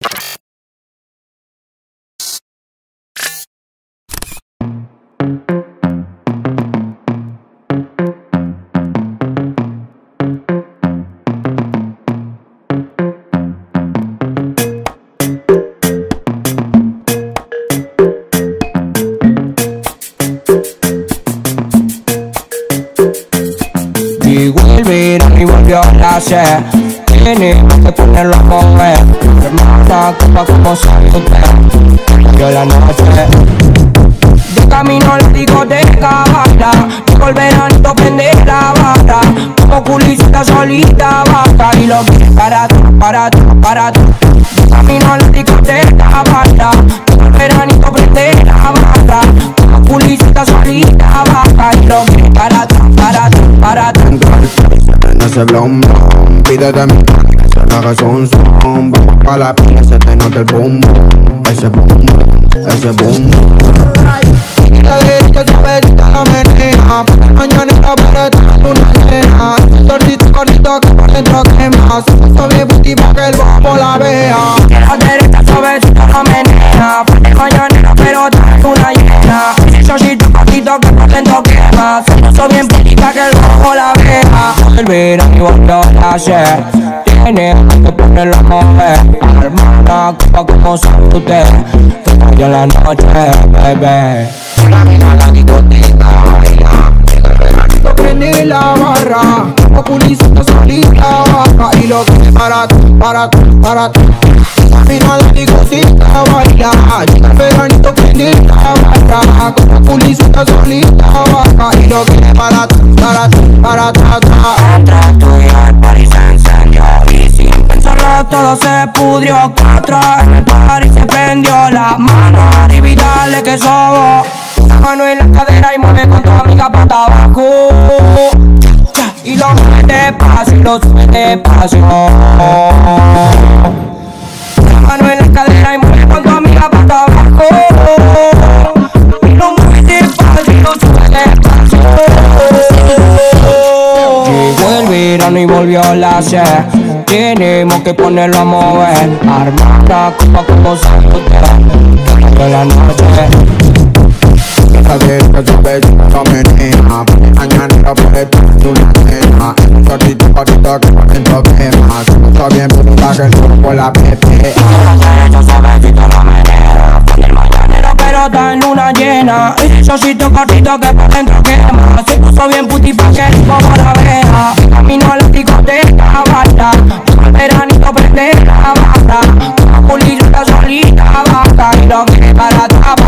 Llegó el verano y volvió la sed. Tenemos que ponerlo a mover. Hermana, copa como sabe usted. Volvió la noche. De camino a la discoteca baila. Llegó el veranito, prende la barra. Como culicita solita baja. Y lo que para atrás, para atrás, para atrás. De camino a la discoteca baila. Llegó el veranito, prende la barra. Como culicita solita baja. Y lo que para atrás, para atrás, para atrás. En ese blom blom, pídete mi que se haga son son. Vamos pa' la pila, se te nota el boom boom. Ese boom boom, ese boom boom. La derecha suavecita la menea. Mañanita para estar una cena. Tortito cortito que por dentro quema. Se puso bien puti pa' que el bombo la vea. La derecha suavecita la menea. Mañanita pero trae una llena. Chocito cortito que por dentro quema. Se puso bien puti pa' que el bombo la vea. El verano y volvió la sed. Tenemos que ponerlo a mover. Hermana, copa como sabe usted. Que vaya la noche, bebé. Camino a la discoteca, baila. Llega el veranito, prende la barra. Populicita solita baja. Y lo que para Camino a la discoteca, baila. Llega el veranito, prende la barra. Populicita solita baja. Y lo que para Atrás tuyo el party se encendió. Y sin pensarlo todo se pudrió. Atrás en el party se prendió. La mano arriba y dale que sobo. La mano en la cadera y mueve con tu amiga pata abajo. Y lo sube despacio, y lo sube despacio. La mano en la cadera y mueve con tu amiga pata abajo. Y lo mueve despacio, y lo sube despacio. Llegó el verano y volvió la sed. Tenemos que ponerlo a mover. Armada, copa como sabe usted. Que volvió la noche. la derecha suavecita la menea. Mañanita por estar una cena. Un tortito cortito que por dentro quema. Se puso bien puta que el cuerpo la pepea. La derecha suavecita la menea. Pon el mañanero pero está en luna llena. Chocito cortito que por dentro quema. Se puso bien puti pa' que el como la vea. Camino a la discoteca baila. El veranito prende la barra. Una pulita solita baja. Y lo que para atrás.